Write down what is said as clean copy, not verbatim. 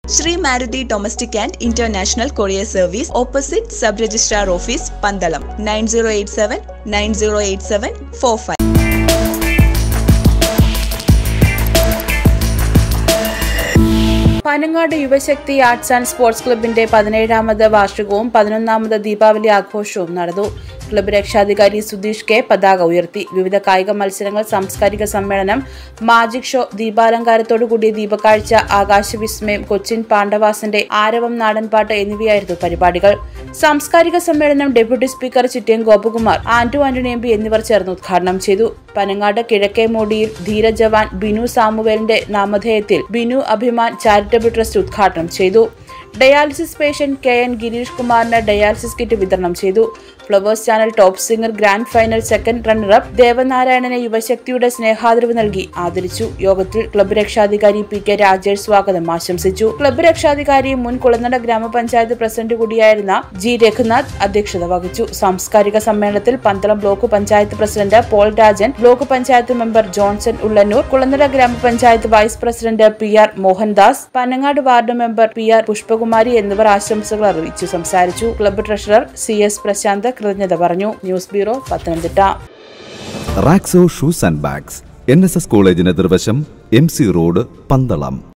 Sri Maruti Domestic and International Courier Service, opposite Sub-Registrar Office, Pandalam, 9087-9087-45. Panangad Yuvashakthi arts and sports ക്ലബിന്റെ 17ാമത് വാർഷികവും 11ാമത് ദീപാവലി ആഘോഷവും നടന്നു. Club രക്ഷാധികാരി സുധീഷ് കെ പതാക ഉയർത്തി. വിവിധ കായിക മത്സരങ്ങൾ, സാംസ്കാരിക സമ്മേളനം, മാജിക് ഷോ, ദീപാലങ്കാരത്തോടുകൂടിയ ദീപക്കാഴ്ച, ആകാശവിസ്മയം, കൊച്ചിൻ പാണ്ഡവാസിന്റെ ആരവം, നാടൻപാട്ട് എന്നിവയായിരുന്നു പരിപാടികൾ. സാംസ്കാരിക സമ്മേളനം deputy speaker Chittayam Gopakumar, Anto Antony MP എന്നിവർ ചേർന്ന് ഉദ്ഘാടനം ചെയ്തു. പനങ്ങാട് കിഴക്കേമോടിയിൽ ധീരജവാൻ ബിനു സാമുവേലിന്റെ നാമധേയത്തിൽ ബിനു അഭിമാൻ ചാരിറ്റബിൾ ട്രസ്റ്റ് ഉദ്ഘാടനം ചെയ്തു. ഡയാലിസിസ് പേഷ്യന്റ് KN ഗിരീഷ് കുമാറിന് ഡയാലിസിസ് കിറ്റ് വിതരണം ചെയ്തു. Flowers channel top singer grand final second runner up ദേവനാരായണനെ യുവശക്തിയുടെ സ്നേഹാദരവ് നൽകി ആദരിച്ചു. യോഗത്തിൽ ക്ലബ്ബ് രക്ഷാധികാരി PK രാജേഷ് സ്വാഗതം ആശംസിച്ചു. ക്ലബ്ബ് രക്ഷാധികാരി മുൻ കുളനട ഗ്രാമപഞ്ചായത്ത് പ്രസിഡന്റ് കൂടിയായിരുന്ന G രഘുനാഥ് അധ്യക്ഷത വഹിച്ചു. സാംസ്കാരിക സമ്മേളനത്തിൽ Pandalam block panchayat president Paul Rajan, block panchayat member Johnson Ullannoor, Kulanada ഗ്രാമപഞ്ചായത്ത് vice president PR Mohandas, Panangad ward member PR Pushpakumari എന്നിവർ ആശംസകൾ അറിയിച്ചു സംസാരിച്ചു. ക്ലബ്ബ് ട്രഷറർ CS പ്രശാന്ത് കൃതജ്ഞത പറഞ്ഞു. News bureau, Pathanamthitta. Raxo shoes and bags, NSS കോളേജിന് എതിർവശം, MC റോഡ്, പന്തളം.